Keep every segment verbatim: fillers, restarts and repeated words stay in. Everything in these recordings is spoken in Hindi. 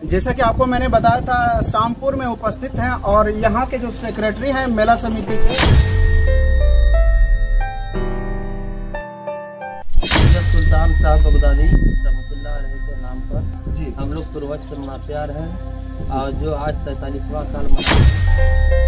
जैसा कि आपको मैंने बताया था, शामपुर में उपस्थित हैं और यहाँ के जो सेक्रेटरी हैं मेला समिति के, सुल्तान साहब बगदादी रहमतुल्लाह अलैहि के नाम पर जी हम लोग पूर्वज से मनाते आ रहे हैं और जो आज सैतालीसवां साल मना।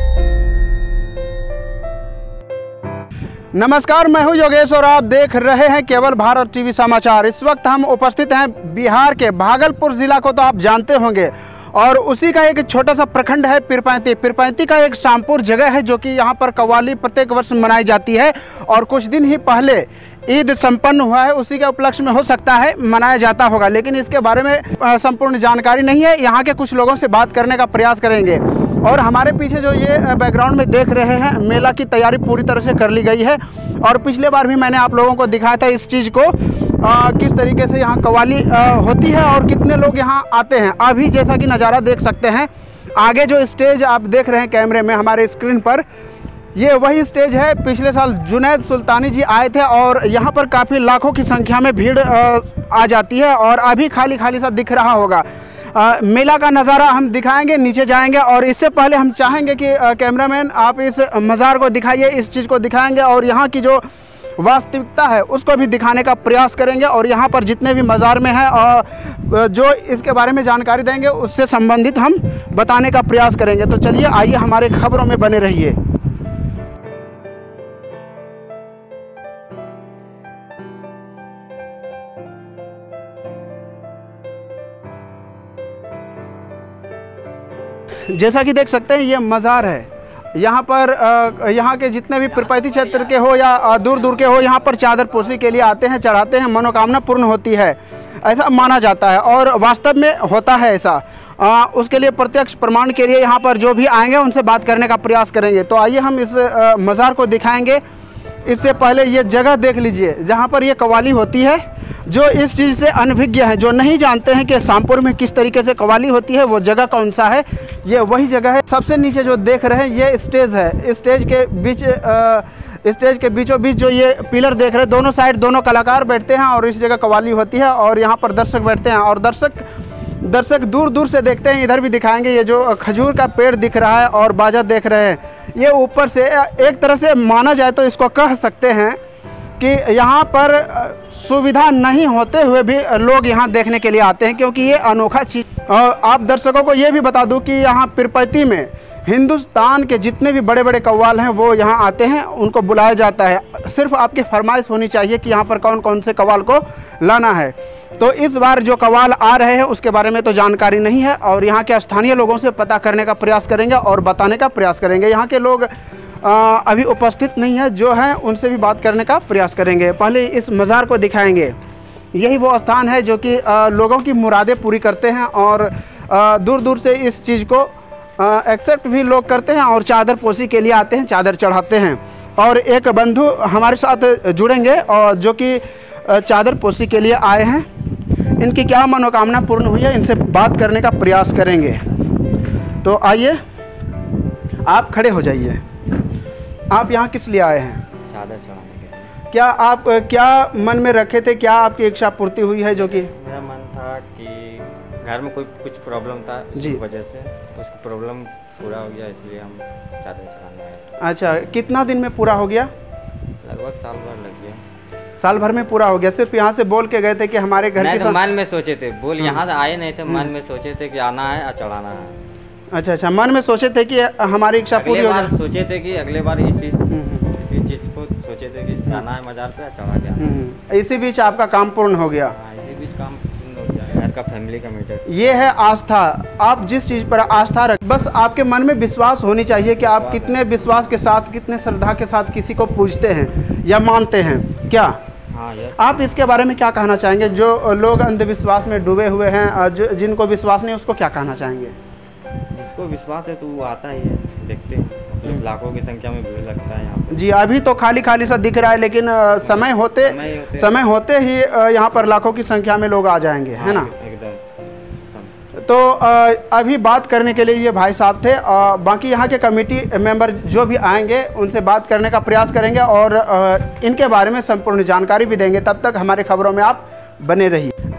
नमस्कार, मैं हूं योगेश और आप देख रहे हैं केवल भारत टीवी समाचार। इस वक्त हम उपस्थित हैं बिहार के भागलपुर ज़िला को तो आप जानते होंगे, और उसी का एक छोटा सा प्रखंड है पीरपैंती। पीरपैंती का एक शामपुर जगह है जो कि यहाँ पर कव्वाली प्रत्येक वर्ष मनाई जाती है और कुछ दिन ही पहले ईद संपन्न हुआ है, उसी के उपलक्ष्य में हो सकता है मनाया जाता होगा, लेकिन इसके बारे में संपूर्ण जानकारी नहीं है। यहाँ के कुछ लोगों से बात करने का प्रयास करेंगे। और हमारे पीछे जो ये बैकग्राउंड में देख रहे हैं, मेला की तैयारी पूरी तरह से कर ली गई है और पिछले बार भी मैंने आप लोगों को दिखाया था इस चीज़ को, आ, किस तरीके से यहाँ कव्वाली होती है और कितने लोग यहाँ आते हैं। अभी जैसा कि नज़ारा देख सकते हैं, आगे जो स्टेज आप देख रहे हैं कैमरे में हमारे स्क्रीन पर, ये वही स्टेज है। पिछले साल जुनैद सुल्तानी जी आए थे और यहाँ पर काफ़ी लाखों की संख्या में भीड़ आ जाती है और अभी खाली खाली सा दिख रहा होगा। आ, मेला का नज़ारा हम दिखाएंगे, नीचे जाएंगे और इससे पहले हम चाहेंगे कि कैमरामैन आप इस मज़ार को दिखाइए, इस चीज़ को दिखाएंगे और यहाँ की जो वास्तविकता है उसको भी दिखाने का प्रयास करेंगे और यहाँ पर जितने भी मज़ार में हैं और जो इसके बारे में जानकारी देंगे उससे संबंधित हम बताने का प्रयास करेंगे। तो चलिए आइए हमारे खबरों में बने रहिए। जैसा कि देख सकते हैं ये मज़ार है। यहाँ पर यहाँ के जितने भी पीरपैंती क्षेत्र के हो या दूर दूर के हो, यहाँ पर चादर पोशी के लिए आते हैं, चढ़ाते हैं, मनोकामना पूर्ण होती है, ऐसा माना जाता है और वास्तव में होता है ऐसा। आ, उसके लिए प्रत्यक्ष प्रमाण के लिए यहाँ पर जो भी आएंगे उनसे बात करने का प्रयास करेंगे। तो आइए हम इस मज़ार को दिखाएंगे। इससे पहले ये जगह देख लीजिए जहाँ पर ये कव्वाली होती है। जो इस चीज़ से अनभिज्ञ है, जो नहीं जानते हैं कि शामपुर में किस तरीके से कव्वाली होती है, वो जगह कौन सा है, ये वही जगह है। सबसे नीचे जो देख रहे हैं ये स्टेज है। स्टेज के बीच स्टेज के बीचों बीच जो ये पिलर देख रहे हैं, दोनों साइड दोनों कलाकार बैठते हैं और इस जगह कव्वाली होती है और यहाँ पर दर्शक बैठते हैं और दर्शक दर्शक दूर दूर से देखते हैं। इधर भी दिखाएंगे, ये जो खजूर का पेड़ दिख रहा है और बाजा देख रहे हैं, ये ऊपर से एक तरह से माना जाए तो इसको कह सकते हैं कि यहाँ पर सुविधा नहीं होते हुए भी लोग यहाँ देखने के लिए आते हैं, क्योंकि ये अनोखा चीज़। और आप दर्शकों को ये भी बता दूँ कि यहाँ पीरपैंती में हिंदुस्तान के जितने भी बड़े बड़े कव्वाल हैं वो यहाँ आते हैं, उनको बुलाया जाता है। सिर्फ आपकी फरमाइश होनी चाहिए कि यहाँ पर कौन कौन से कव्वाल को लाना है। तो इस बार जो कव्वाल आ रहे हैं उसके बारे में तो जानकारी नहीं है और यहाँ के स्थानीय लोगों से पता करने का प्रयास करेंगे और बताने का प्रयास करेंगे। यहाँ के लोग आ, अभी उपस्थित नहीं है, जो हैं उनसे भी बात करने का प्रयास करेंगे। पहले इस मज़ार को दिखाएंगे। यही वो स्थान है जो कि लोगों की मुरादें पूरी करते हैं और आ, दूर दूर से इस चीज़ को एक्सेप्ट भी लोग करते हैं और चादर पोशी के लिए आते हैं, चादर चढ़ाते हैं। और एक बंधु हमारे साथ जुड़ेंगे और जो कि चादर पोशी के लिए आए हैं, इनकी क्या मनोकामना पूर्ण हुई है, इनसे बात करने का प्रयास करेंगे। तो आइए आप खड़े हो जाइए। आप यहाँ किस लिए आए हैं? चादर चढ़ाने के लिए। क्या आप क्या मन में रखे थे, क्या आपकी इच्छा पूर्ति हुई है? जो कि मेरा मन था कि घर में कोई कुछ प्रॉब्लम था जी, वजह से उसकी प्रॉब्लम पूरा हो गया, इसलिए हम चादर चढ़ाने आए। अच्छा, कितना दिन में पूरा हो गया? लगभग साल भर लग गया। साल भर में पूरा हो गया? सिर्फ यहाँ से बोल के गए थे कि हमारे घर के तो मन में सोचे थे, बोल यहाँ से आए नहीं थे, मन में सोचे थे कि आना है और चढ़ाना है। अच्छा अच्छा, मन में सोचे थे कि हमारी इच्छा पूरी हो जाए। सोचे थे कि अगले बार इसी इसी चीज़ को सोचे थे कि जाना है मज़ार पे, चढ़ा गया। इसी बीच आपका काम पूर्ण हो गया। इसी बीच काम पूर्ण हो गया। घर का फैमिली का मैटर, ये है आस्था। आप जिस चीज़ पर आस्था रख, बस आपके मन में विश्वास होनी चाहिए कि आप कितने विश्वास के साथ, कितने श्रद्धा के साथ किसी को पूजते हैं या मानते हैं। क्या हाँ, आप इसके बारे में क्या कहना चाहेंगे? जो लोग अंधविश्वास में डूबे हुए हैं, जो जिनको विश्वास नहीं, उसको क्या कहना चाहेंगे? जिसको विश्वास है तो वो आता ही है, देखते हैं लाखों की संख्या में भीड़ लगता है यहाँ पे। जी, अभी तो खाली खाली सा दिख रहा है, लेकिन समय होते समय होते, समय होते ही यहाँ पर लाखों की संख्या में लोग आ जाएंगे। हाँ, है ना? एकदम। तो अभी बात करने के लिए ये भाई साहब थे। बाकी यहाँ के कमेटी मेंबर जो भी आएंगे उनसे बात करने का प्रयास करेंगे और इनके बारे में संपूर्ण जानकारी भी देंगे। तब तक हमारे खबरों में आप बने रहिए।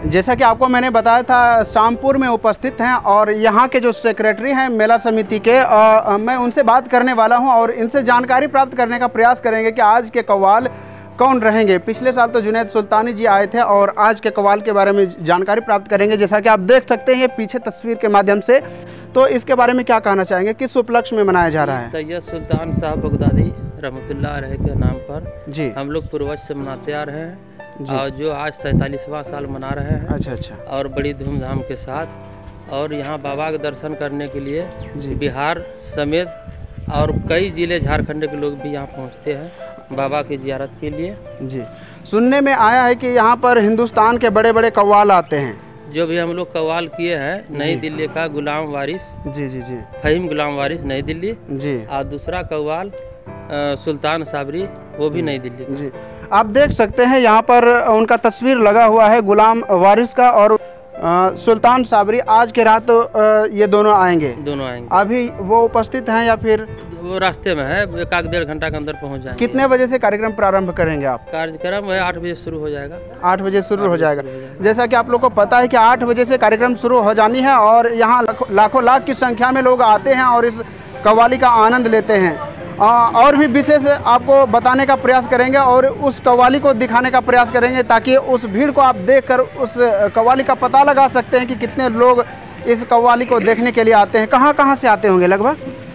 जैसा कि आपको मैंने बताया था, शामपुर में उपस्थित हैं और यहाँ के जो सेक्रेटरी हैं मेला समिति के, आ, मैं उनसे बात करने वाला हूँ और इनसे जानकारी प्राप्त करने का प्रयास करेंगे कि आज के कव्वाल कौन रहेंगे। पिछले साल तो जुनैद सुल्तानी जी आए थे और आज के कव्वाल के बारे में जानकारी प्राप्त करेंगे। जैसा कि आप देख सकते हैं ये पीछे तस्वीर के माध्यम से, तो इसके बारे में क्या कहना चाहेंगे, किस उपलक्ष्य में मनाया जा रहा है? सैयद सुल्तान साहब बगदादी रहमतुल्लाह अलैह के नाम पर जी हम लोग पूर्वज से मनाते आ रहे हैं और जो आज सैंतालीसवां साल मना रहे हैं। अच्छा अच्छा। और बड़ी धूमधाम के साथ, और यहाँ बाबा के दर्शन करने के लिए जी बिहार समेत और कई जिले झारखंड के लोग भी यहाँ पहुँचते हैं बाबा की जियारत के लिए। जी, सुनने में आया है कि यहाँ पर हिंदुस्तान के बड़े बड़े कव्वाल आते हैं। जो भी हम लोग कव्वाल किए हैं, नई दिल्ली का गुलाम वारिस, जी जी जी, फहीम गुलाम वारिस नई दिल्ली जी, और दूसरा कव्वाल सुल्तान साबरी, वो भी नई दिल्ली। जी, आप देख सकते हैं यहाँ पर उनका तस्वीर लगा हुआ है, गुलाम वारिस का और आ, सुल्तान साबरी। आज के रात आ, ये दोनों आएंगे दोनों आएंगे। अभी वो उपस्थित हैं या फिर वो रास्ते में है, एक आध डेढ़ घंटा के अंदर पहुँच जाएंगे। कितने बजे से कार्यक्रम प्रारंभ करेंगे आप? कार्यक्रम है आठ बजे शुरू हो जाएगा। आठ बजे शुरू हो जाएगा। जैसा कि आप लोग को पता है कि आठ बजे से कार्यक्रम शुरू हो जानी है और यहाँ लाखों लाख की संख्या में लोग आते हैं और इस कव्वाली का आनंद लेते हैं। आ, और भी विशेष आपको बताने का प्रयास करेंगे और उस कव्वाली को दिखाने का प्रयास करेंगे ताकि उस भीड़ को आप देखकर उस कव्वाली का पता लगा सकते हैं कि कितने लोग इस कव्वाली को देखने के लिए आते हैं। कहाँ कहाँ से आते होंगे लगभग?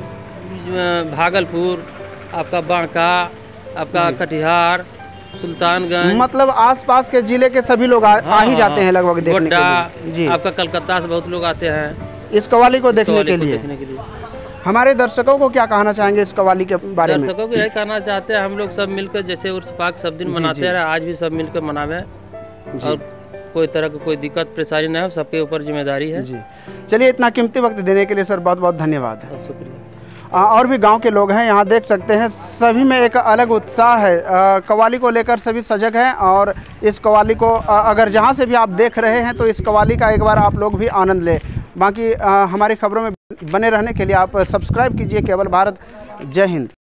भागलपुर, आपका बांका, आपका कटिहार, सुल्तानगंज, मतलब आसपास के जिले के सभी लोग आ, हाँ, आ ही जाते हैं लगभग देखने के लिए। जी, आपका कलकत्ता से बहुत लोग आते हैं इस कव्वाली को देखने के लिए। देखने के लिए हमारे हमारे दर्शकों को क्या कहना चाहेंगे इस कव्वाली के बारे में? दर्शकों को यही कहना चाहते हैं, हम लोग सब मिलकर जैसे उर्स पाक सब दिन मनाते रहे, आज भी सब मिलकर मनावे और कोई तरह की कोई दिक्कत परेशानी न हो, सबके ऊपर जिम्मेदारी है। जी, चलिए इतना कीमती वक्त देने के लिए सर बहुत बहुत धन्यवाद। शुक्रिया। और भी गांव के लोग हैं, यहाँ देख सकते हैं सभी में एक अलग उत्साह है। कव्वाली को लेकर सभी सजग हैं और इस कव्वाली को अगर जहाँ से भी आप देख रहे हैं तो इस कव्वाली का एक बार आप लोग भी आनंद लें। बाकी हमारी खबरों में बने रहने के लिए आप सब्सक्राइब कीजिए केवल भारत। जय हिंद।